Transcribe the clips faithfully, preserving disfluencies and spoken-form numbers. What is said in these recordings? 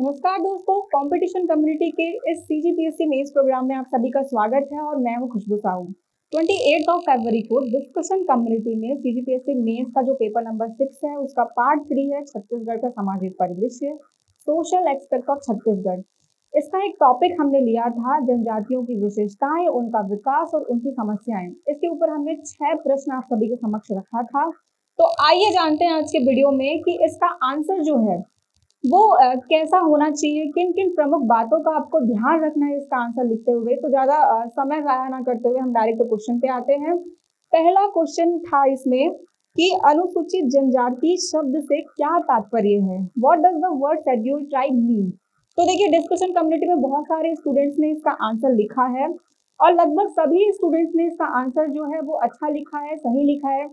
नमस्कार दोस्तों, competition community के इस सीजीपीएससी मेंस प्रोग्राम में आप सभी का स्वागत है और मैं हूं खुशबू साहू। अट्ठाईस ऑफ फरवरी को डिस्कशन कम्युनिटी में सीजीपीएससी मेंस का जो पेपर नंबर सिक्स है उसका पार्ट थ्री है छत्तीसगढ़ का सामाजिक परिदृश्य, सोशल एस्पेक्ट ऑफ छत्तीसगढ़। इसका एक टॉपिक हमने लिया था जनजातियों की विशेषताएं, उनका विकास और उनकी समस्याएं। इसके ऊपर हमने छह प्रश्न आप सभी के समक्ष रखा था। तो आइए जानते हैं आज के वीडियो में कि इसका आंसर जो है वो आ, कैसा होना चाहिए, किन किन प्रमुख बातों का आपको ध्यान रखना है इसका आंसर लिखते हुए। तो ज्यादा समय जाया ना करते हुए हम डायरेक्ट क्वेश्चन पे आते हैं। पहला क्वेश्चन था इसमें कि अनुसूचित जनजाति शब्द से क्या तात्पर्य है। What does the word schedule tribe mean. तो देखिए, डिस्कशन कम्युनिटी में बहुत सारे स्टूडेंट्स ने इसका आंसर लिखा है और लगभग सभी स्टूडेंट्स ने इसका आंसर जो है वो अच्छा लिखा है, सही लिखा है।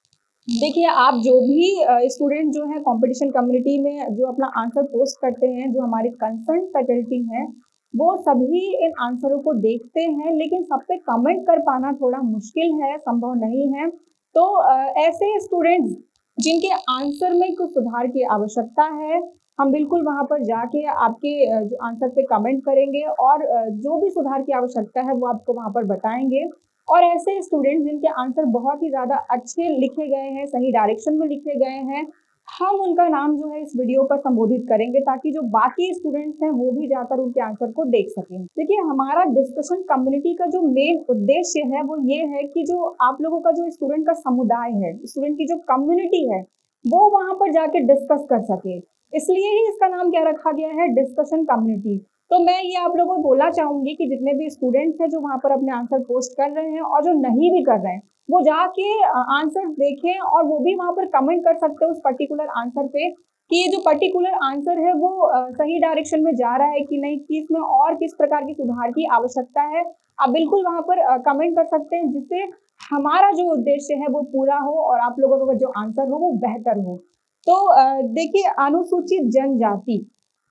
देखिए, आप जो भी स्टूडेंट जो है कंपटीशन कम्युनिटी में जो अपना आंसर पोस्ट करते हैं, जो हमारी कंसर्न फैकल्टी हैं, वो सभी इन आंसरों को देखते हैं, लेकिन सब पे कमेंट कर पाना थोड़ा मुश्किल है, संभव नहीं है। तो ऐसे स्टूडेंट्स जिनके आंसर में कुछ सुधार की आवश्यकता है, हम बिल्कुल वहां पर जाके आपके जो आंसर पे कमेंट करेंगे और जो भी सुधार की आवश्यकता है वो आपको वहां पर बताएंगे। और ऐसे स्टूडेंट जिनके आंसर बहुत ही ज्यादा अच्छे लिखे गए हैं, सही डायरेक्शन में लिखे गए हैं, हम उनका नाम जो है इस वीडियो पर संबोधित करेंगे ताकि जो बाकी स्टूडेंट्स हैं वो भी जाकर उनके आंसर को देख सकें। देखिए, हमारा डिस्कशन कम्युनिटी का जो मेन उद्देश्य है वो ये है कि जो आप लोगों का जो स्टूडेंट का समुदाय है, स्टूडेंट की जो कम्युनिटी है, वो वहां पर जाके डिस्कस कर सके। इसलिए ही इसका नाम क्या रखा गया है, डिस्कशन कम्युनिटी। तो मैं ये आप लोगों को बोलना चाहूंगी कि जितने भी स्टूडेंट्स हैं जो वहां पर अपने आंसर पोस्ट कर रहे हैं और जो नहीं भी कर रहे हैं, वो जाके आंसर देखें और वो भी वहां पर कमेंट कर सकते हैं उस पर्टिकुलर आंसर पे कि ये जो पर्टिकुलर आंसर है वो सही डायरेक्शन में जा रहा है कि नहीं, कि इसमें और किस प्रकार की सुधार की आवश्यकता है। आप बिल्कुल वहां पर कमेंट कर सकते हैं जिससे हमारा जो उद्देश्य है वो पूरा हो और आप लोगों का जो आंसर हो वो बेहतर हो। तो देखिए, अनुसूचित जनजाति,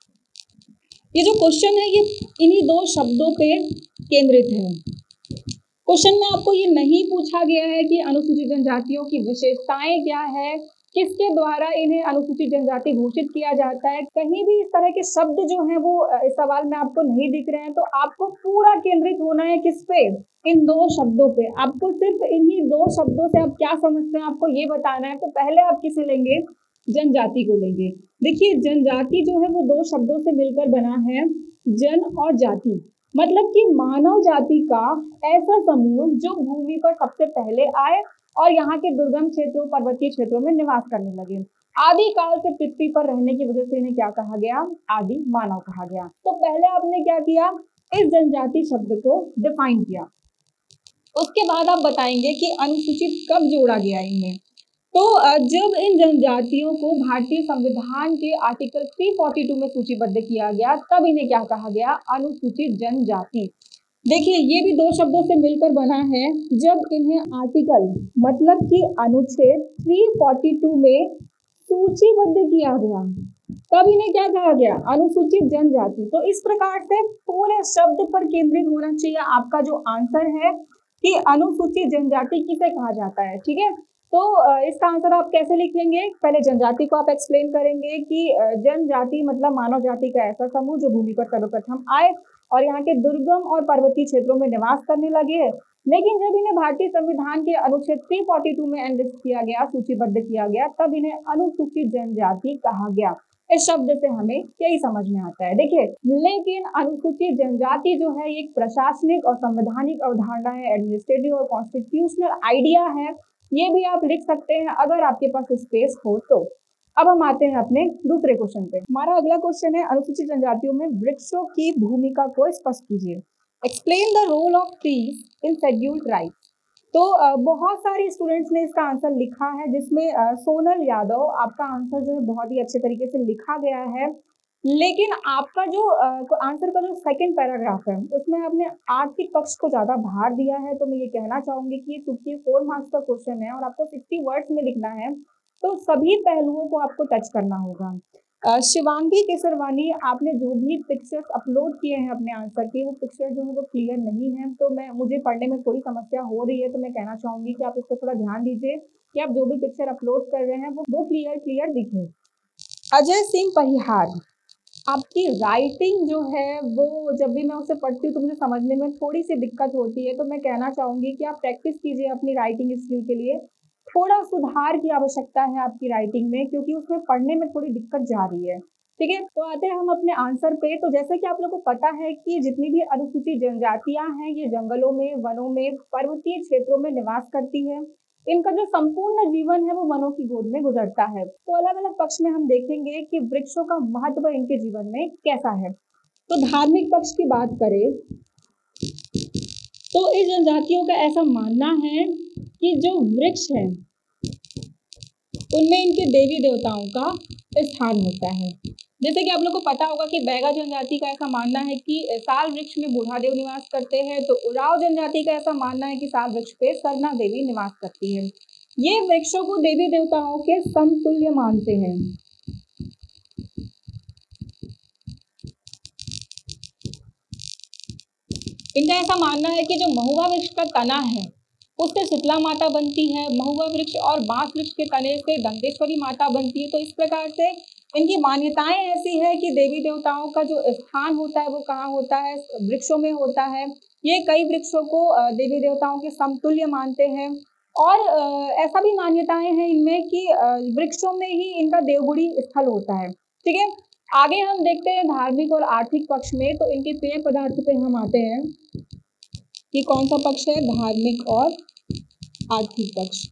ये जो क्वेश्चन है ये इन्हीं दो शब्दों पे केंद्रित है। क्वेश्चन में आपको ये नहीं पूछा गया है कि अनुसूचित जनजातियों की विशेषताएं क्या है, किसके द्वारा इन्हें अनुसूचित जनजाति घोषित किया जाता है। कहीं भी इस तरह के शब्द जो हैं वो इस सवाल में आपको नहीं दिख रहे हैं। तो आपको पूरा केंद्रित होना है किस पे, इन दो शब्दों पे। आपको सिर्फ इन्हीं दो शब्दों से आप क्या समझते हैं आपको ये बताना है। तो पहले आप किसे लेंगे, जनजाति को लेंगे। देखिए, जनजाति जो है वो दो शब्दों से मिलकर बना है, जन और जाति। मतलब कि मानव जाति का ऐसा समूह जो भूमि पर सबसे पहले आए और यहाँ के दुर्गम क्षेत्रों, पर्वतीय क्षेत्रों में निवास करने लगे। आदि काल से पृथ्वी पर रहने की वजह से इन्हें क्या कहा गया, आदि मानव कहा गया। तो पहले आपने क्या किया, इस जनजाति शब्द को डिफाइन किया। उसके बाद आप बताएंगे कि अनुसूचित कब जोड़ा गया इनमें। तो जब इन जनजातियों को भारतीय संविधान के आर्टिकल तीन सौ बयालीस में सूचीबद्ध किया गया, तब इन्हें क्या कहा गया, अनुसूचित जनजाति। देखिए, ये भी दो शब्दों से मिलकर बना है। जब इन्हें आर्टिकल मतलब कि अनुच्छेद तीन सौ बयालीस में सूचीबद्ध किया गया, तब इन्हें क्या कहा गया, अनुसूचित जनजाति। तो इस प्रकार से पूरे शब्द पर केंद्रित होना चाहिए आपका जो आंसर है कि अनुसूचित जनजाति किसे कहा जाता है। ठीक है, तो इसका आंसर आप कैसे लिखेंगे, पहले जनजाति को आप एक्सप्लेन करेंगे कि जनजाति मतलब मानव जाति का ऐसा समूह जो भूमि पर सर्वप्रथम आए और यहाँ के दुर्गम और पर्वतीय क्षेत्रों में निवास करने लगे। लेकिन जब इन्हें भारतीय संविधान के अनुच्छेद तीन सौ बयालीस में एनलिस्ट किया गया, सूचीबद्ध किया गया, तब इन्हें अनुसूचित जनजाति कहा गया। इस शब्द से हमें यही समझ में आता है। देखिए, लेकिन अनुसूचित जनजाति जो है एक प्रशासनिक और संवैधानिक अवधारणा है, एडमिनिस्ट्रेटिव और कॉन्स्टिट्यूशनल आइडिया है। ये भी आप लिख सकते हैं अगर आपके पास स्पेस हो तो। अब हम आते हैं अपने दूसरे क्वेश्चन पे। हमारा अगला क्वेश्चन है, अनुसूचित जनजातियों में वृक्षों की भूमिका को स्पष्ट कीजिए। Explain the role of trees in scheduled tribe. तो बहुत सारे स्टूडेंट्स ने इसका आंसर लिखा है, जिसमें सोनल यादव, आपका आंसर जो है बहुत ही अच्छे तरीके से लिखा गया है। लेकिन आपका जो आंसर का जो सेकंड पैराग्राफ है उसमें आपने आर्थिक पक्ष को ज्यादा भार दिया है। तो मैं ये कहना चाहूंगी कि चूंकि फोर मार्क्स का क्वेश्चन है और आपको सिक्सटी वर्ड्स में लिखना है, तो सभी पहलुओं को आपको टच करना होगा। शिवांगी केसरवानी, आपने जो भी पिक्चर्स अपलोड किए हैं अपने आंसर के, वो पिक्चर जो है वो क्लियर नहीं है, तो मैं मुझे पढ़ने में थोड़ी समस्या हो रही है। तो मैं कहना चाहूंगी कि आप इस पर थोड़ा ध्यान दीजिए कि आप जो भी पिक्चर अपलोड कर रहे हैं वो वो क्लियर क्लियर दिखे। अजय सिंह परिहार, आपकी राइटिंग जो है वो जब भी मैं उसे पढ़ती हूँ तो मुझे समझने में थोड़ी सी दिक्कत होती है, तो मैं कहना चाहूँगी कि आप प्रैक्टिस कीजिए अपनी राइटिंग स्किल के लिए। थोड़ा सुधार की आवश्यकता है आपकी राइटिंग में, क्योंकि उसमें पढ़ने में थोड़ी दिक्कत जा रही है। ठीक है, तो आते हैं हम अपने आंसर पे। तो जैसे कि आप लोगों को पता है कि जितनी भी अनुसूचित जनजातियां हैं ये जंगलों में, वनों में, पर्वतीय क्षेत्रों में निवास करती है। इनका जो संपूर्ण जीवन है वो वनों की गोद में गुजरता है। तो अलग अलग पक्ष में हम देखेंगे कि वृक्षों का महत्व इनके जीवन में कैसा है। तो धार्मिक पक्ष की बात करें तो इस जनजातियों का ऐसा मानना है कि जो वृक्ष है उनमें इनके देवी देवताओं का स्थान होता है। जैसे कि आप लोग को पता होगा कि बैगा जनजाति का ऐसा मानना है कि साल वृक्ष में बूढ़ा देव निवास करते हैं, तो उराव जनजाति का ऐसा मानना है कि साल वृक्ष पे सरना देवी निवास करती है। ये वृक्षों को देवी देवताओं के समतुल्य मानते हैं। इनका ऐसा मानना है कि जो महुआ वृक्ष का तना है उससे शीतला माता बनती है, महुआ वृक्ष और बांस वृक्ष के तने से दंतेश्वरी माता बनती है। तो इस प्रकार से इनकी मान्यताएं ऐसी है कि देवी देवताओं का जो स्थान होता है वो कहाँ होता है, वृक्षों में होता है। ये कई वृक्षों को देवी देवताओं के समतुल्य मानते हैं। और ऐसा भी मान्यताएं हैं इनमें कि वृक्षों में ही इनका देवगुड़ी स्थल होता है। ठीक है, आगे हम देखते हैं धार्मिक और आर्थिक पक्ष में। तो इनके पेय पदार्थ पे हम आते हैं कि कौन सा पक्ष है, धार्मिक और आर्थिक पक्ष।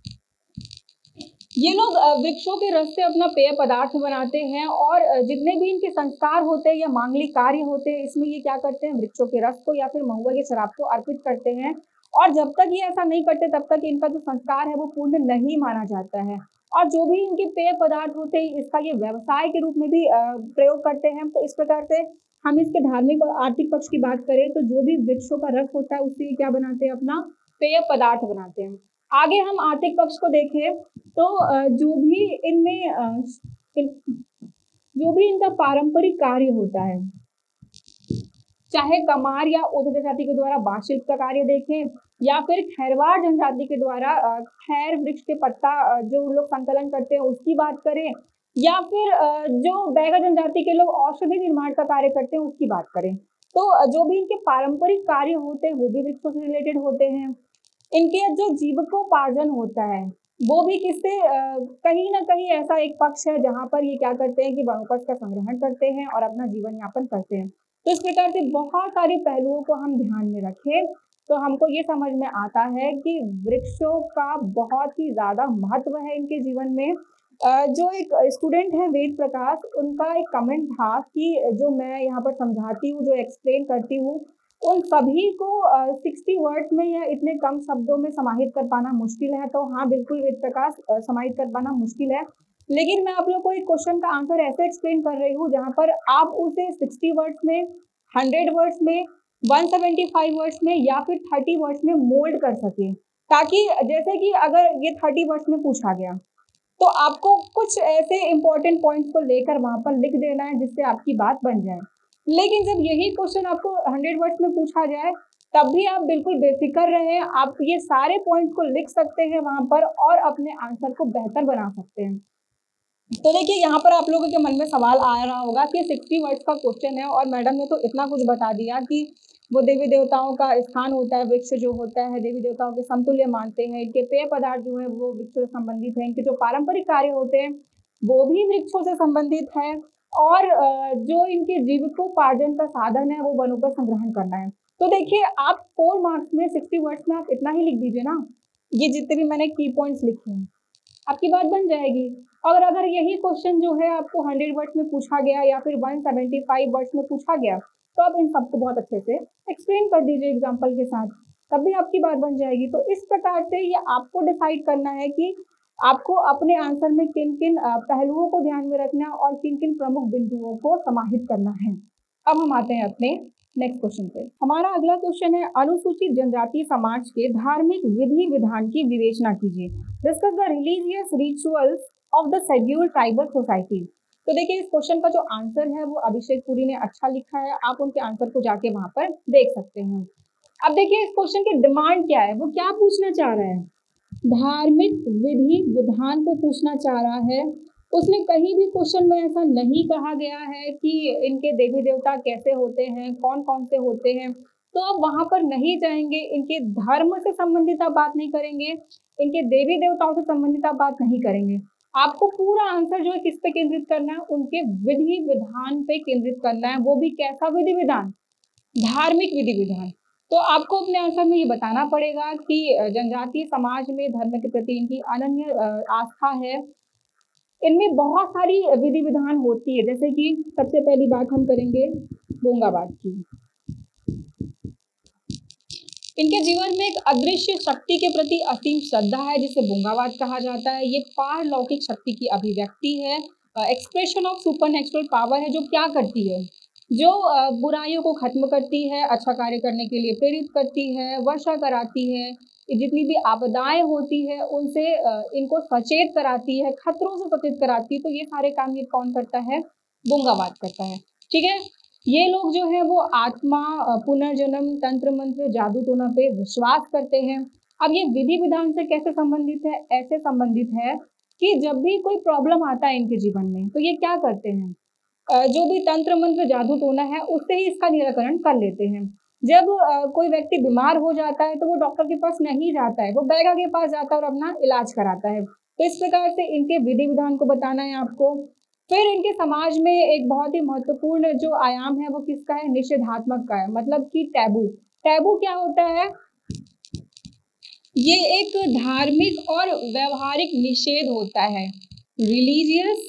ये लोग वृक्षों के रस से अपना पेय पदार्थ बनाते हैं और जितने भी इनके संस्कार होते हैं या मांगलिक कार्य होते हैं इसमें ये क्या करते हैं, वृक्षों के रस को या फिर महुआ के शराब को अर्पित करते हैं। और जब तक ये ऐसा नहीं करते तब तक इनका जो संस्कार है वो पूर्ण नहीं माना जाता है। और जो भी इनके पेय पदार्थ होते हैं इसका ये व्यवसाय के रूप में भी प्रयोग करते हैं। तो इस प्रकार से हम इसके धार्मिक और आर्थिक पक्ष की बात करें तो जो भी वृक्षों का रस होता है उससे क्या बनाते हैं, अपना पेय पदार्थ बनाते हैं। आगे हम आर्थिक पक्ष को देखें तो जो भी इनमें इन, जो भी इनका पारंपरिक कार्य होता है, चाहे कमार या ओध जनजाति के द्वारा बांस शिल्प का कार्य देखें या फिर खैरवाड़ जनजाति के द्वारा खैर वृक्ष के पत्ता जो लोग संकलन करते हैं उसकी बात करें, या फिर जो बैगा जनजाति के लोग औषधि निर्माण का कार्य करते हैं उसकी बात करें। तो जो भी इनके पारंपरिक कार्य होते हैं वो भी वृक्षों से रिलेटेड होते हैं। इनके जो जीविकोपार्जन होता है वो भी किससे, कहीं ना कहीं ऐसा एक पक्ष है जहां पर ये क्या करते हैं कि वनोपज का संग्रहण करते हैं और अपना जीवन यापन करते हैं। तो इस प्रकार से बहुत सारे पहलुओं को हम ध्यान में रखें तो हमको ये समझ में आता है कि वृक्षों का बहुत ही ज्यादा महत्व है इनके जीवन में। जो एक स्टूडेंट है वेद प्रकाश, उनका एक कमेंट था कि जो मैं यहाँ पर समझाती हूँ, जो एक्सप्लेन करती हूँ, उन सभी को सिक्सटी वर्ड्स में या इतने कम शब्दों में समाहित कर पाना मुश्किल है। तो हाँ बिल्कुल वेद प्रकाश, समाहित कर पाना मुश्किल है, लेकिन मैं आप लोग को एक क्वेश्चन का आंसर ऐसे एक्सप्लेन कर रही हूँ जहाँ पर आप उसे सिक्सटी वर्ड्स में, हंड्रेड वर्ड्स में, वन सेवेंटी फाइव वर्ड्स में या फिर थर्टी वर्ड्स में मोल्ड कर सके। ताकि जैसे कि अगर ये थर्टी वर्ड्स में पूछा गया तो आपको कुछ ऐसे इंपॉर्टेंट पॉइंट्स को लेकर वहां पर लिख देना है जिससे आपकी बात बन जाए। लेकिन जब यही क्वेश्चन आपको हंड्रेड वर्ड्स में पूछा जाए तब भी आप बिल्कुल बेफिक्र रहें, आप ये सारे पॉइंट्स को लिख सकते हैं वहां पर और अपने आंसर को बेहतर बना सकते हैं। तो देखिए यहाँ पर आप लोगों के मन में सवाल आ रहा होगा कि सिक्सटी वर्ड्स का क्वेश्चन है और मैडम ने तो इतना कुछ बता दिया कि वो देवी देवताओं का स्थान होता है, वृक्ष जो होता है देवी देवताओं के समतुल्य मानते हैं, इनके पेय पदार्थ जो है वो वृक्ष से संबंधित है, इनके जो पारंपरिक कार्य होते हैं वो भी वृक्षों से संबंधित है, और जो इनके जीविकोपार्जन का साधन है वो वनों का संग्रहण करना है। तो देखिए आप फोर मार्क्स में सिक्सटी वर्ड्स में आप इतना ही लिख दीजिए ना, ये जितने भी मैंने की पॉइंट्स लिखे हैं आपकी बात बन जाएगी। और अगर यही क्वेश्चन जो है आपको हंड्रेड वर्ड्स में पूछा गया या फिर वन सेवेंटी फाइव वर्ड्स में पूछा गया तो आप इन सबको बहुत अच्छे से एक्सप्लेन कर दीजिए एग्जाम्पल के साथ, तब भी आपकी बात बन जाएगी। तो इस प्रकार से ये आपको डिसाइड करना है कि आपको अपने आंसर में किन किन पहलुओं को ध्यान में रखना और किन किन प्रमुख बिंदुओं को समाहित करना है। अब हम आते हैं अपने नेक्स्ट क्वेश्चन पे। हमारा अगला क्वेश्चन है, अनुसूचित जनजाति समाज के धार्मिक विधि विधान की विवेचना कीजिए। Discuss the religious rituals of the scheduled tribal society. तो देखिए इस क्वेश्चन का जो आंसर है वो अभिषेक पुरी ने अच्छा लिखा है, आप उनके आंसर को जाके वहां पर देख सकते हैं। अब देखिए इस क्वेश्चन की डिमांड क्या है, वो क्या पूछना चाह रहा है, धार्मिक विधि विधान को पूछना चाह रहा है उसने कहीं भी क्वेश्चन में ऐसा नहीं कहा गया है कि इनके देवी देवता कैसे होते हैं, कौन कौन से होते हैं। तो आप वहां पर नहीं जाएंगे, इनके धर्म से संबंधित आप बात नहीं करेंगे, इनके देवी देवताओं से संबंधित आप बात नहीं करेंगे। आपको पूरा आंसर जो है किस पे केंद्रित करना है, उनके विधि विधान पे केंद्रित करना है। वो भी कैसा विधि विधान? धार्मिक विधि विधान। तो आपको अपने आंसर में ये बताना पड़ेगा कि जनजातीय समाज में धर्म के प्रति इनकी अनन्य आस्था है। इनमें बहुत सारी विधि विधान होती है, जैसे कि सबसे पहली बात हम करेंगे बोंगाबाद की। इनके जीवन में एक अदृश्य शक्ति के प्रति असीम श्रद्धा है, जिसे बोंगाबाद कहा जाता है। ये पारलौकिक शक्ति की अभिव्यक्ति है, एक्सप्रेशन ऑफ सुपरनेचुरल पावर है, जो क्या करती है, जो बुराइयों को खत्म करती है, अच्छा कार्य करने के लिए प्रेरित करती है, वर्षा कराती है, जितनी भी आपदाएं होती है उनसे इनको सचेत कराती है, खतरों से सचेत कराती है। तो ये सारे काम ये कौन करता है? बोंगाबाद करता है। ठीक है, ये लोग जो है वो आत्मा, पुनर्जन्म, तंत्र मंत्र, जादू टोना पे विश्वास करते हैं। अब ये विधि विधान से कैसे संबंधित है? ऐसे संबंधित है कि जब भी कोई प्रॉब्लम आता है इनके जीवन में तो ये क्या करते हैं, जो भी तंत्र मंत्र जादू टोना है उससे ही इसका निराकरण कर लेते हैं। जब कोई व्यक्ति बीमार हो जाता है तो वो डॉक्टर के पास नहीं जाता है, वो बैगा के पास जाता है और अपना इलाज कराता है। तो इस प्रकार से इनके विधि विधान को बताना है आपको। फिर इनके समाज में एक बहुत ही महत्वपूर्ण जो आयाम है वो किसका है? निषेधात्मक का है, मतलब कि टैबू। टैबू क्या होता है? ये एक धार्मिक और व्यवहारिक निषेध होता है, रिलीजियस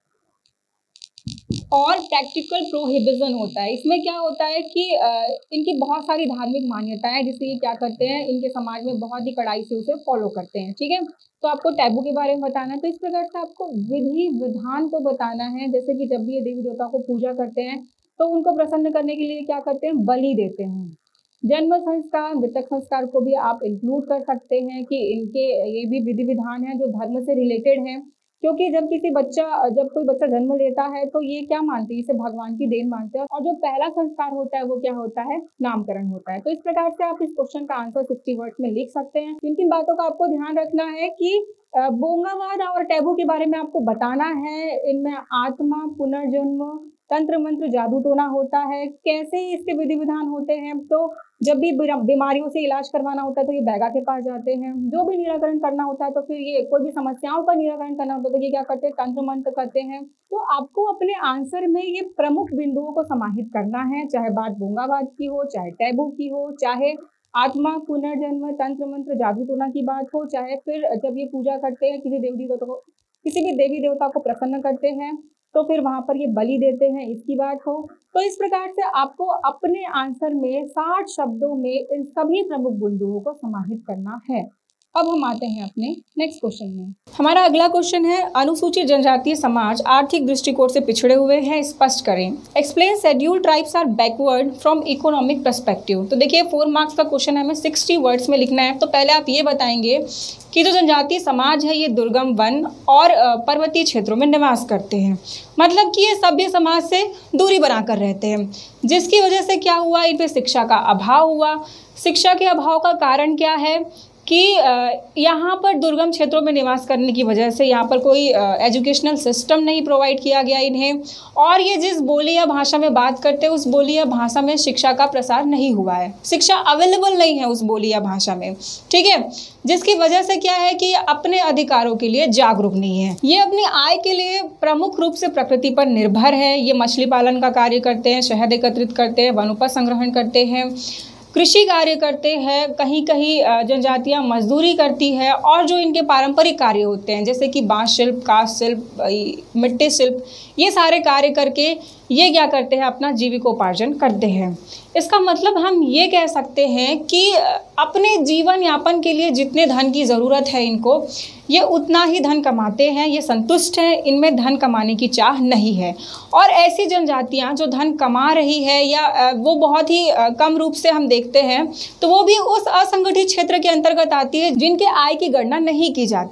और प्रैक्टिकल प्रोहिबिशन होता है। इसमें क्या होता है कि इनकी बहुत सारी धार्मिक मान्यताएं हैं, जिससे ये क्या करते हैं, इनके समाज में बहुत ही कड़ाई से उसे फॉलो करते हैं। ठीक है, तो आपको टैबू के बारे में बताना है। तो इस प्रकार से आपको विधि विधान को बताना है। जैसे कि जब भी ये देवी देवता को पूजा करते हैं तो उनको प्रसन्न करने के लिए क्या करते हैं? बलि देते हैं। जन्म संस्कार, मृतक संस्कार को भी आप इंक्लूड कर सकते हैं कि इनके ये भी विधि विधान है जो धर्म से रिलेटेड है। क्योंकि जब किसी बच्चा जब कोई बच्चा जन्म लेता है तो ये क्या मानते हैं? इसे भगवान की देन मानते हैं। और जो पहला संस्कार होता है वो क्या होता है? नामकरण होता है। तो इस प्रकार से आप इस क्वेश्चन का आंसर सिक्सटी वर्ड्स में लिख सकते हैं। किन किन बातों का आपको ध्यान रखना है कि बोंगाबाद और टैबू के बारे में आपको बताना है। इनमें आत्मा, पुनर्जन्म, तंत्र मंत्र, जादू टोना होता है, कैसे इसके विधि विधान होते हैं। तो जब भी बीमारियों से इलाज करवाना होता है तो ये बैगा के पास जाते हैं। जो भी निराकरण करना होता है तो फिर ये कोई भी समस्याओं का निराकरण करना होता है तो ये क्या करते हैं? तंत्र मंत्र करते हैं। तो आपको अपने आंसर में ये प्रमुख बिंदुओं को समाहित करना है, चाहे बात बोंगाबाद की हो, चाहे टैबू की हो, चाहे आत्मा, पुनर्जन्म, तंत्र मंत्र, जादू टोना की बात हो, चाहे फिर जब ये पूजा करते हैं किसी देवी देवता को, किसी भी देवी देवता को प्रसन्न करते हैं तो फिर वहां पर ये बलि देते हैं, इसकी बात हो। तो इस प्रकार से आपको अपने आंसर में साठ शब्दों में इन सभी प्रमुख बिंदुओं को समाहित करना है। अब हम आते हैं अपने नेक्स्ट क्वेश्चन में। हमारा अगला क्वेश्चन है, अनुसूचित जनजातीय समाज आर्थिक दृष्टिकोण से पिछड़े हुए हैं, स्पष्ट करें। Explain scheduled tribes are backward from economic perspective. तो देखिए फोर मार्क्स का क्वेश्चन है, हमें सिक्सटी वर्ड्स में लिखना है। तो पहले आप ये बताएंगे कि जो जनजातीय समाज है ये दुर्गम वन और पर्वतीय क्षेत्रों में निवास करते हैं, मतलब कि ये सभ्य समाज से दूरी बनाकर रहते हैं, जिसकी वजह से क्या हुआ, इन पे शिक्षा का अभाव हुआ। शिक्षा के अभाव का कारण क्या है कि यहाँ पर दुर्गम क्षेत्रों में निवास करने की वजह से यहाँ पर कोई एजुकेशनल सिस्टम नहीं प्रोवाइड किया गया इन्हें, और ये जिस बोली या भाषा में बात करते हैं उस बोली या भाषा में शिक्षा का प्रसार नहीं हुआ है, शिक्षा अवेलेबल नहीं है उस बोली या भाषा में। ठीक है, जिसकी वजह से क्या है कि अपने अधिकारों के लिए जागरूक नहीं है। ये अपनी आय के लिए प्रमुख रूप से प्रकृति पर निर्भर है। ये मछली पालन का कार्य करते हैं, शहद एकत्रित करते हैं, वनोपज संग्रहण करते हैं, कृषि कार्य करते हैं, कहीं कहीं जनजातियां मजदूरी करती है, और जो इनके पारंपरिक कार्य होते हैं जैसे कि बांस शिल्प, काष्ठ शिल्प, मिट्टी शिल्प, ये सारे कार्य करके ये क्या करते हैं, अपना जीविकोपार्जन करते हैं। इसका मतलब हम ये कह सकते हैं कि अपने जीवन यापन के लिए जितने धन की ज़रूरत है इनको, ये उतना ही धन कमाते हैं, ये संतुष्ट हैं, इनमें धन कमाने की चाह नहीं है। और ऐसी जनजातियां जो धन कमा रही है या वो बहुत ही कम रूप से हम देखते हैं तो वो भी उस असंगठित क्षेत्र के अंतर्गत आती है जिनके आय की गणना नहीं की जाती।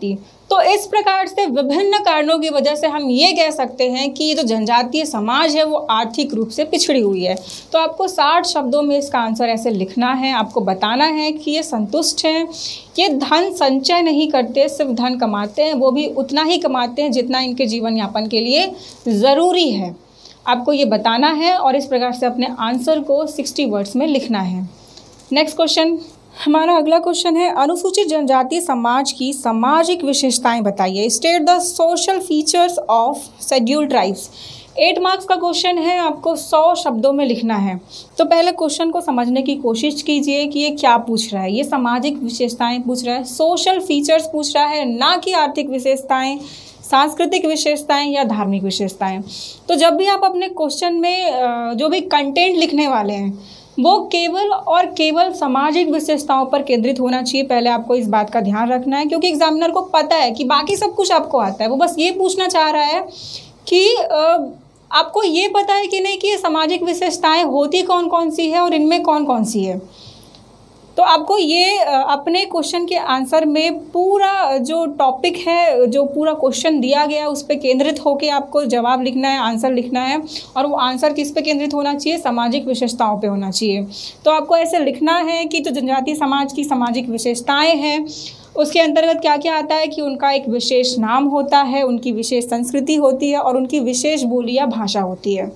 तो इस प्रकार से विभिन्न कारणों की वजह से हम ये कह सकते हैं कि ये जो जनजातीय समाज है वो आर्थिक रूप से पिछड़ी हुई है। तो आपको साठ शब्दों में इसका आंसर ऐसे लिखना है। आपको बताना है कि ये संतुष्ट हैं, ये धन संचय नहीं करते, सिर्फ धन कमाते हैं, वो भी उतना ही कमाते हैं जितना इनके जीवन यापन के लिए ज़रूरी है। आपको ये बताना है और इस प्रकार से अपने आंसर को साठ वर्ड्स में लिखना है। नेक्स्ट क्वेश्चन, हमारा अगला क्वेश्चन है, अनुसूचित जनजाति समाज की सामाजिक विशेषताएं बताइए। State the social features of scheduled tribes. Eight marks का क्वेश्चन है, आपको सौ शब्दों में लिखना है। तो पहले क्वेश्चन को समझने की कोशिश कीजिए कि ये क्या पूछ रहा है। ये सामाजिक विशेषताएं पूछ रहा है, सोशल फीचर्स पूछ रहा है, ना कि आर्थिक विशेषताएं, सांस्कृतिक विशेषताएं या धार्मिक विशेषताएं। तो जब भी आप अपने क्वेश्चन में जो भी कंटेंट लिखने वाले हैं वो केवल और केवल सामाजिक विशेषताओं पर केंद्रित होना चाहिए। पहले आपको इस बात का ध्यान रखना है, क्योंकि एग्जामिनर को पता है कि बाकी सब कुछ आपको आता है, वो बस ये पूछना चाह रहा है कि आपको ये पता है कि नहीं कि ये सामाजिक विशेषताएं होती कौन कौन सी है और इनमें कौन कौन सी है। तो आपको ये अपने क्वेश्चन के आंसर में पूरा जो टॉपिक है, जो पूरा क्वेश्चन दिया गया उस पर केंद्रित होकर आपको जवाब लिखना है, आंसर लिखना है। और वो आंसर किस पे केंद्रित होना चाहिए? सामाजिक विशेषताओं पे होना चाहिए। तो आपको ऐसे लिखना है कि जो जनजातीय समाज की सामाजिक विशेषताएं हैं उसके अंतर्गत क्या क्या आता है कि उनका एक विशेष नाम होता है, उनकी विशेष संस्कृति होती है और उनकी विशेष बोली या भाषा होती है।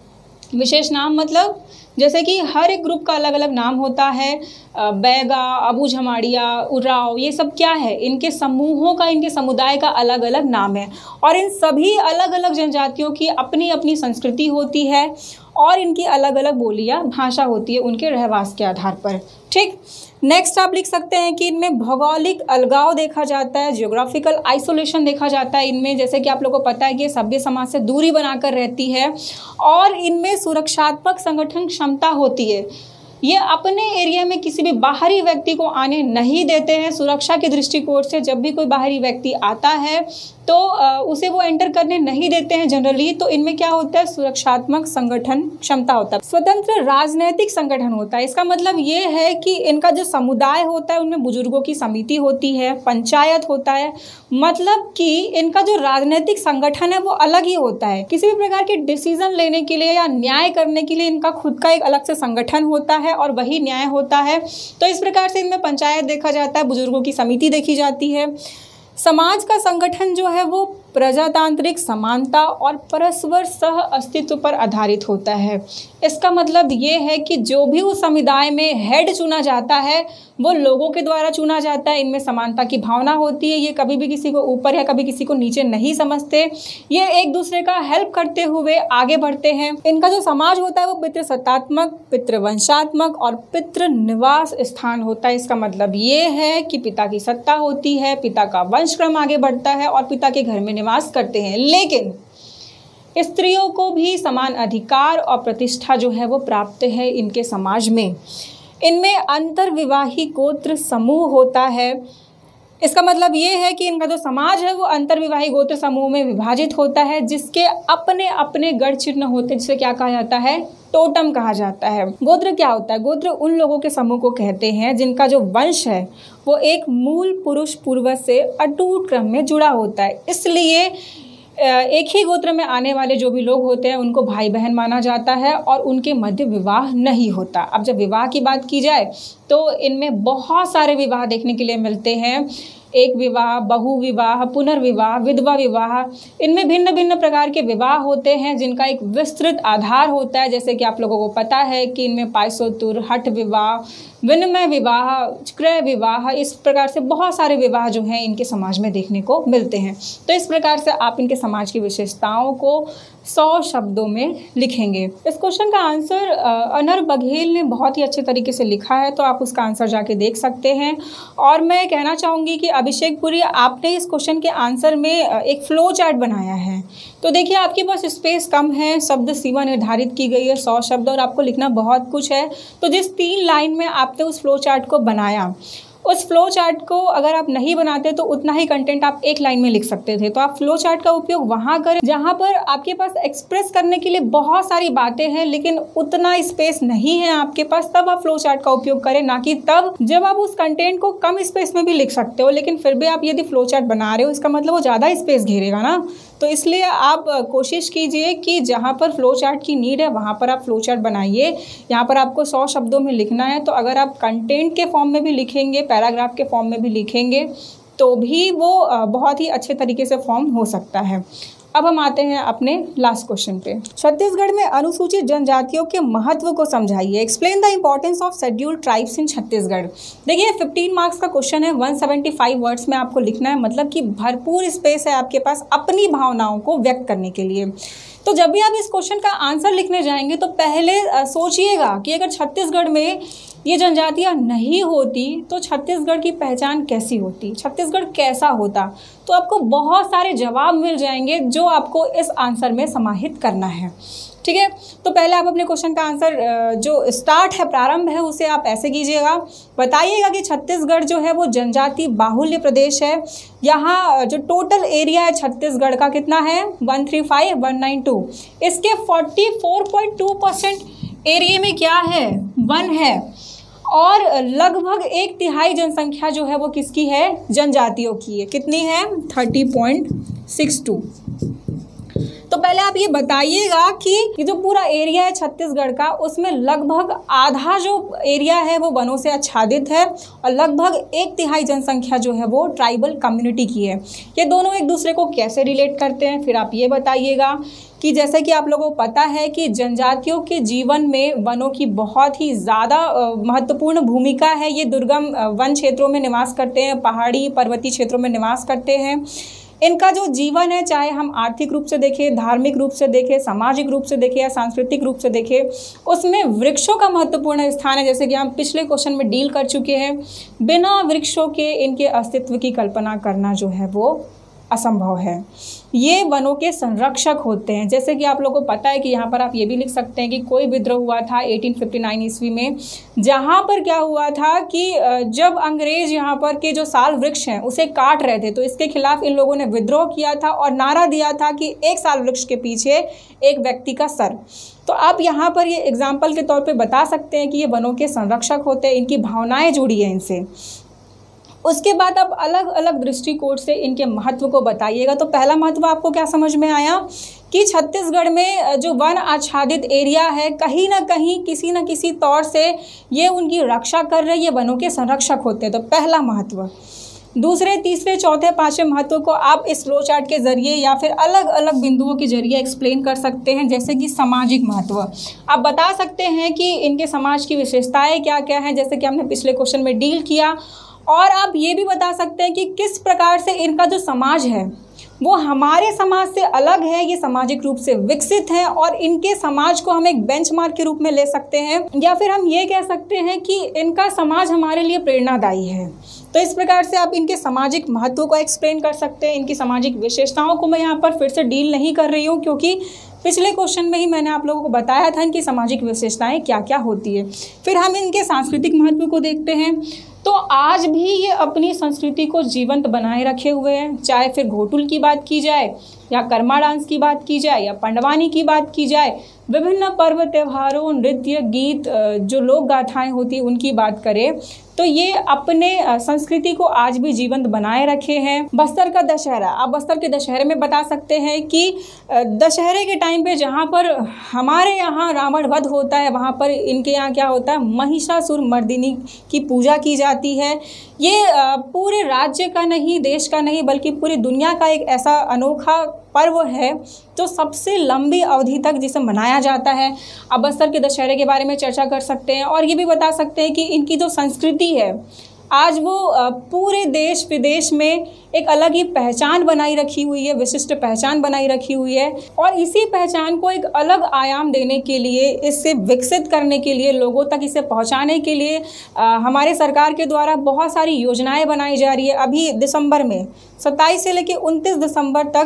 विशेष नाम मतलब जैसे कि हर एक ग्रुप का अलग अलग नाम होता है। बैगा, अबू झमाड़िया, उराव, ये सब क्या है? इनके समूहों का, इनके समुदाय का अलग अलग नाम है। और इन सभी अलग अलग जनजातियों की अपनी अपनी संस्कृति होती है और इनकी अलग अलग बोलियाँ, भाषा होती है उनके रहवास के आधार पर। ठीक, नेक्स्ट आप लिख सकते हैं कि इनमें भौगोलिक अलगाव देखा जाता है, जियोग्राफिकल आइसोलेशन देखा जाता है इनमें। जैसे कि आप लोगों को पता है कि सभ्य समाज से दूरी बनाकर रहती है और इनमें सुरक्षात्मक संगठन क्षमता होती है। ये अपने एरिया में किसी भी बाहरी व्यक्ति को आने नहीं देते हैं। सुरक्षा के दृष्टिकोण से जब भी कोई बाहरी व्यक्ति आता है तो उसे वो एंटर करने नहीं देते हैं जनरली। तो इनमें क्या होता है? सुरक्षात्मक संगठन क्षमता होता है। स्वतंत्र राजनीतिक संगठन होता है। इसका मतलब ये है कि इनका जो समुदाय होता है उनमें बुजुर्गों की समिति होती है, पंचायत होता है। मतलब कि इनका जो राजनीतिक संगठन है वो अलग ही होता है। किसी भी प्रकार के डिसीजन लेने के लिए या न्याय करने के लिए इनका खुद का एक अलग से संगठन होता है और वही न्याय होता है। तो इस प्रकार से इनमें पंचायत देखा जाता है, बुजुर्गों की समिति देखी जाती है। समाज का संगठन जो है वो प्रजातांत्रिक समानता और परस्पर सह अस्तित्व पर आधारित होता है। इसका मतलब ये है कि जो भी उस समुदाय में हेड चुना जाता है वो लोगों के द्वारा चुना जाता है। इनमें समानता की भावना होती है। ये कभी भी किसी को ऊपर या कभी किसी को नीचे नहीं समझते। ये एक दूसरे का हेल्प करते हुए आगे बढ़ते हैं। इनका जो समाज होता है वो पितृसत्तात्मक, पितृवंशात्मक और पितृ निवास स्थान होता है। इसका मतलब ये है कि पिता की सत्ता होती है, पिता का वंशक्रम आगे बढ़ता है और पिता के घर में निवास करते हैं। लेकिन स्त्रियों को भी समान अधिकार और प्रतिष्ठा जो है वो प्राप्त है इनके समाज में। इनमें अंतर्विवाही गोत्र समूह होता है। इसका मतलब ये है कि इनका जो समाज है वो अंतर्विवाही गोत्र समूह में विभाजित होता है, जिसके अपने अपने गढ़ चिन्ह होते हैं, जिसे क्या कहा जाता है? टोटम कहा जाता है। गोत्र क्या होता है? गोत्र उन लोगों के समूह को कहते हैं जिनका जो वंश है वो एक मूल पुरुष पूर्वज से अटूट क्रम में जुड़ा होता है। इसलिए एक ही गोत्र में आने वाले जो भी लोग होते हैं उनको भाई बहन माना जाता है और उनके मध्य विवाह नहीं होता। अब जब विवाह की बात की जाए तो इनमें बहुत सारे विवाह देखने के लिए मिलते हैं। एक विवाह, बहु विवाह, पुनर्विवाह, विधवा विवाह, इनमें भिन्न भिन्न प्रकार के विवाह होते हैं जिनका एक विस्तृत आधार होता है। जैसे कि आप लोगों को पता है कि इनमें पायसोतुर, हठ विवाह, विनिमय विवाह, क्रय विवाह, इस प्रकार से बहुत सारे विवाह जो हैं इनके समाज में देखने को मिलते हैं। तो इस प्रकार से आप इनके समाज की विशेषताओं को सौ शब्दों में लिखेंगे। इस क्वेश्चन का आंसर अनर बघेल ने बहुत ही अच्छे तरीके से लिखा है, तो आप उसका आंसर जाके देख सकते हैं। और मैं कहना चाहूँगी कि अभिषेक पुरी, आपने इस क्वेश्चन के आंसर में एक फ्लो चार्ट बनाया है। तो देखिए आपके पास स्पेस कम है, शब्द सीमा निर्धारित की गई है सौ शब्द और आपको लिखना बहुत कुछ है। तो जिस तीन लाइन में आपने उस फ्लो चार्ट को बनाया उस फ्लो चार्ट को अगर आप नहीं बनाते तो उतना ही कंटेंट आप एक लाइन में लिख सकते थे। तो आप फ्लो चार्ट का उपयोग वहाँ करें जहाँ पर आपके पास एक्सप्रेस करने के लिए बहुत सारी बातें हैं लेकिन उतना स्पेस नहीं है आपके पास, तब आप फ्लो चार्ट का उपयोग करें, ना कि तब जब आप उस कंटेंट को कम स्पेस में भी लिख सकते हो लेकिन फिर भी आप यदि फ्लो चार्ट बना रहे हो इसका मतलब वो ज़्यादा स्पेस घेरेगा ना। तो इसलिए आप कोशिश कीजिए कि जहाँ पर फ्लो चार्ट की नीड है वहाँ पर आप फ्लो चार्ट बनाइए। यहाँ पर आपको सौ शब्दों में लिखना है, तो अगर आप कंटेंट के फॉर्म में भी लिखेंगे, पैराग्राफ के फॉर्म में भी लिखेंगे तो भी वो बहुत ही अच्छे तरीके से फॉर्म हो सकता है। अब हम आते हैं अपने लास्ट क्वेश्चन पे। छत्तीसगढ़ में अनुसूचित जनजातियों के महत्व को समझाइए। Explain the importance of scheduled tribes in Chhattisgarh. देखिए पंद्रह मार्क्स का क्वेश्चन है, एक सौ पचहत्तर वर्ड्स में आपको लिखना है, मतलब कि भरपूर स्पेस है आपके पास अपनी भावनाओं को व्यक्त करने के लिए। तो जब भी आप इस क्वेश्चन का आंसर लिखने जाएंगे तो पहले सोचिएगा कि अगर छत्तीसगढ़ में ये जनजातियाँ नहीं होती तो छत्तीसगढ़ की पहचान कैसी होती, छत्तीसगढ़ कैसा होता। तो आपको बहुत सारे जवाब मिल जाएंगे जो आपको इस आंसर में समाहित करना है। ठीक है, तो पहले आप अपने क्वेश्चन का आंसर जो स्टार्ट है, प्रारंभ है, उसे आप ऐसे कीजिएगा। बताइएगा कि छत्तीसगढ़ जो है वो जनजाति बाहुल्य प्रदेश है। यहाँ जो टोटल एरिया है छत्तीसगढ़ का कितना है, one three five one nine two. इसके forty four point two percent area में क्या है, वन है, और लगभग एक तिहाई जनसंख्या जो है वो किसकी है, जनजातियों की है। कितनी है, थर्टी पॉइंट सिक्स टू। तो पहले आप ये बताइएगा कि ये जो पूरा एरिया है छत्तीसगढ़ का उसमें लगभग आधा जो एरिया है वो वनों से आच्छादित है और लगभग एक तिहाई जनसंख्या जो है वो ट्राइबल कम्युनिटी की है। ये दोनों एक दूसरे को कैसे रिलेट करते हैं, फिर आप ये बताइएगा कि जैसे कि आप लोगों को पता है कि जनजातियों के जीवन में वनों की बहुत ही ज़्यादा महत्वपूर्ण भूमिका है। ये दुर्गम वन क्षेत्रों में निवास करते हैं, पहाड़ी पर्वतीय क्षेत्रों में निवास करते हैं। इनका जो जीवन है, चाहे हम आर्थिक रूप से देखें, धार्मिक रूप से देखें, सामाजिक रूप से देखें या सांस्कृतिक रूप से देखें, उसमें वृक्षों का महत्वपूर्ण स्थान है। जैसे कि हम पिछले क्वेश्चन में डील कर चुके हैं, बिना वृक्षों के इनके अस्तित्व की कल्पना करना जो है वो असंभव है। ये वनों के संरक्षक होते हैं। जैसे कि आप लोगों को पता है कि यहाँ पर आप ये भी लिख सकते हैं कि कोई विद्रोह हुआ था अठारह सौ उनसठ ईस्वी में, जहाँ पर क्या हुआ था कि जब अंग्रेज यहाँ पर के जो साल वृक्ष हैं उसे काट रहे थे तो इसके खिलाफ इन लोगों ने विद्रोह किया था और नारा दिया था कि एक साल वृक्ष के पीछे एक व्यक्ति का सर। तो आप यहाँ पर ये एग्जाम्पल के तौर पर बता सकते हैं कि ये वनों के संरक्षक होते हैं, इनकी भावनाएँ जुड़ी हैं इनसे। उसके बाद आप अलग अलग दृष्टिकोण से इनके महत्व को बताइएगा। तो पहला महत्व आपको क्या समझ में आया कि छत्तीसगढ़ में जो वन आच्छादित एरिया है कहीं ना कहीं किसी न किसी तौर से ये उनकी रक्षा कर रहे, ये वनों के संरक्षक होते हैं। तो पहला महत्व। दूसरे, तीसरे, चौथे, पांचवें महत्व को आप इस फ्लो चार्ट के जरिए या फिर अलग अलग बिंदुओं के जरिए एक्सप्लेन कर सकते हैं। जैसे कि सामाजिक महत्व, आप बता सकते हैं कि इनके समाज की विशेषताएँ क्या क्या हैं, जैसे कि हमने पिछले क्वेश्चन में डील किया। और आप ये भी बता सकते हैं कि किस प्रकार से इनका जो समाज है वो हमारे समाज से अलग है, ये सामाजिक रूप से विकसित हैं और इनके समाज को हम एक बेंचमार्क के रूप में ले सकते हैं, या फिर हम ये कह सकते हैं कि इनका समाज हमारे लिए प्रेरणादायी है। तो इस प्रकार से आप इनके सामाजिक महत्व को एक्सप्लेन कर सकते हैं। इनकी सामाजिक विशेषताओं को मैं यहाँ पर फिर से डील नहीं कर रही हूँ क्योंकि पिछले क्वेश्चन में ही मैंने आप लोगों को बताया था इनकी सामाजिक विशेषताएं क्या क्या होती है। फिर हम इनके सांस्कृतिक महत्व को देखते हैं। तो आज भी ये अपनी संस्कृति को जीवंत बनाए रखे हुए हैं, चाहे फिर घोटुल की बात की जाए या कर्मा डांस की बात की जाए या पंडवानी की बात की जाए, विभिन्न पर्व त्योहारों, नृत्य, गीत, जो लोक गाथाएँ होती हैं उनकी बात करें तो ये अपने संस्कृति को आज भी जीवंत बनाए रखे हैं। बस्तर का दशहरा, आप बस्तर के दशहरे में बता सकते हैं कि दशहरे के टाइम पे जहाँ पर हमारे यहाँ रावण वध होता है वहाँ पर इनके यहाँ क्या होता है, महिषासुर मर्दिनी की पूजा की जाती है। ये पूरे राज्य का नहीं, देश का नहीं, बल्कि पूरी दुनिया का एक ऐसा अनोखा पर्व है जो सबसे लंबी अवधि तक जिसे मनाया जाता है। आप बस्तर के दशहरे के बारे में चर्चा कर सकते हैं और ये भी बता सकते हैं कि इनकी जो संस्कृति है आज वो पूरे देश विदेश में एक अलग ही पहचान बनाई रखी हुई है, विशिष्ट पहचान बनाई रखी हुई है। और इसी पहचान को एक अलग आयाम देने के लिए, इससे विकसित करने के लिए, लोगों तक इसे पहुंचाने के लिए आ, हमारे सरकार के द्वारा बहुत सारी योजनाएं बनाई जा रही है। अभी दिसंबर में सत्ताईस से लेकर उनतीस दिसंबर तक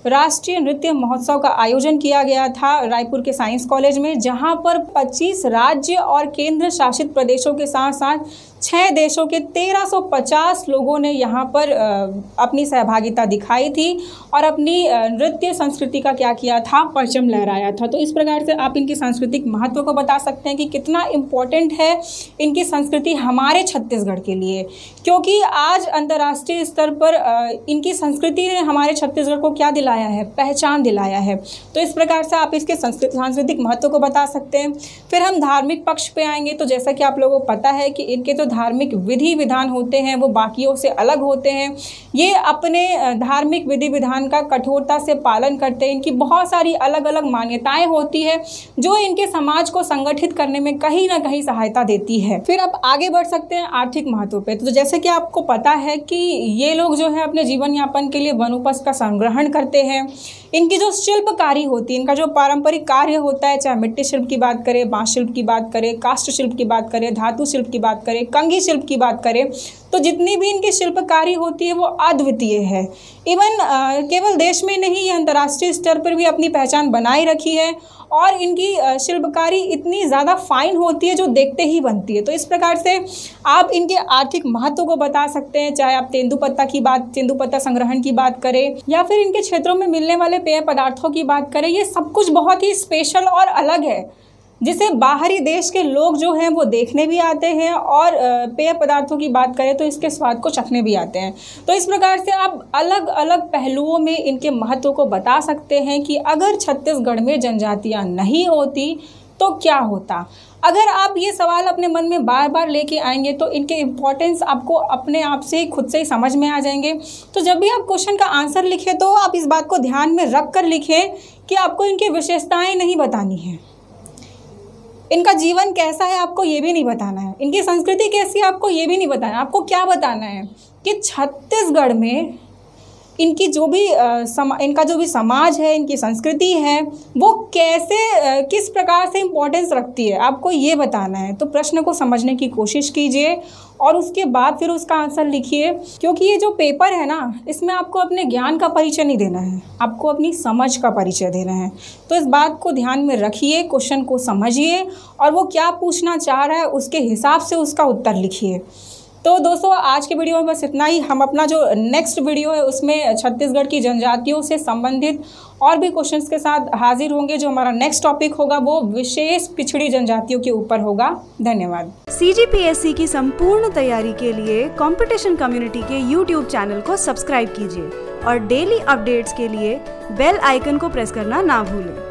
राष्ट्रीय नृत्य महोत्सव का आयोजन किया गया था रायपुर के साइंस कॉलेज में, जहां पर पच्चीस राज्य और केंद्र शासित प्रदेशों के साथ साथ छह देशों के तेरह सौ पचास लोगों ने यहां पर अपनी सहभागिता दिखाई थी और अपनी नृत्य संस्कृति का क्या किया था, परचम लहराया था। तो इस प्रकार से आप इनकी सांस्कृतिक महत्व को बता सकते हैं कि कितना इम्पोर्टेंट है इनकी संस्कृति हमारे छत्तीसगढ़ के लिए, क्योंकि आज अंतर्राष्ट्रीय स्तर पर इनकी संस्कृति ने हमारे छत्तीसगढ़ को क्या दिलाया है, पहचान दिलाया है। तो इस प्रकार से आप इसके सांस्कृतिक महत्व को बता सकते हैं। फिर हम धार्मिक पक्ष पे आएंगे, तो जैसा कि आप लोगों को पता है कि इनके तो धार्मिक विधि विधान होते हैं वो बाकियों से अलग होते हैं। ये अपने धार्मिक विधि विधान का कठोरता से पालन करते हैं। इनकी बहुत सारी अलग अलग मान्यताएं होती है जो इनके समाज को संगठित करने में कहीं ना कहीं सहायता देती है। फिर आप आगे बढ़ सकते हैं आर्थिक महत्व पे। तो जैसे कि आपको पता है कि ये लोग जो है अपने जीवन यापन के लिए वनोपज का संग्रहण करते हैं। इनकी जो शिल्पकारी होती है, इनका जो पारंपरिक कार्य होता है, चाहे मिट्टी शिल्प की बात करें, बांस शिल्प की बात करें, काष्ठ शिल्प की बात करें, धातु शिल्प की बात करें, कंघी शिल्प की बात करें, तो जितनी भी इनकी शिल्पकारी होती है वो अद्वितीय है। इवन केवल देश में नहीं, ये अंतर्राष्ट्रीय स्तर पर भी अपनी पहचान बनाए रखी है और इनकी शिल्पकारी इतनी ज़्यादा फाइन होती है जो देखते ही बनती है। तो इस प्रकार से आप इनके आर्थिक महत्व को बता सकते हैं, चाहे आप तेंदुपत्ता की बात तेंदुपत्ता संग्रहण की बात करें या फिर इनके क्षेत्रों में मिलने वाले पेय पदार्थों की बात करें। ये सब कुछ बहुत ही स्पेशल और अलग है, जिसे बाहरी देश के लोग जो हैं वो देखने भी आते हैं और पेय पदार्थों की बात करें तो इसके स्वाद को चखने भी आते हैं। तो इस प्रकार से आप अलग अलग पहलुओं में इनके महत्व को बता सकते हैं कि अगर छत्तीसगढ़ में जनजातियां नहीं होती तो क्या होता। अगर आप ये सवाल अपने मन में बार बार लेके आएंगे तो इनके इम्पोर्टेंस आपको अपने आप से खुद से ही समझ में आ जाएंगे। तो जब भी आप क्वेश्चन का आंसर लिखें तो आप इस बात को ध्यान में रख कर लिखें कि आपको इनकी विशेषताएँ नहीं बतानी है, इनका जीवन कैसा है आपको ये भी नहीं बताना है, इनकी संस्कृति कैसी है आपको ये भी नहीं बताना है। आपको क्या बताना है कि छत्तीसगढ़ में इनकी जो भी समा इनका जो भी समाज है, इनकी संस्कृति है, वो कैसे किस प्रकार से इम्पोर्टेंस रखती है, आपको ये बताना है। तो प्रश्न को समझने की कोशिश कीजिए और उसके बाद फिर उसका आंसर लिखिए, क्योंकि ये जो पेपर है ना, इसमें आपको अपने ज्ञान का परिचय नहीं देना है, आपको अपनी समझ का परिचय देना है। तो इस बात को ध्यान में रखिए, क्वेश्चन को समझिए और वो क्या पूछना चाह रहा है उसके हिसाब से उसका उत्तर लिखिए। तो दोस्तों आज के वीडियो में बस इतना ही। हम अपना जो नेक्स्ट वीडियो है उसमें छत्तीसगढ़ की जनजातियों से संबंधित और भी क्वेश्चंस के साथ हाजिर होंगे। जो हमारा नेक्स्ट टॉपिक होगा वो विशेष पिछड़ी जनजातियों के ऊपर होगा। धन्यवाद। सीजीपीएससी की संपूर्ण तैयारी के लिए कंपटीशन कम्युनिटी के यूट्यूब चैनल को सब्सक्राइब कीजिए और डेली अपडेट्स के लिए बेल आइकन को प्रेस करना ना भूलें।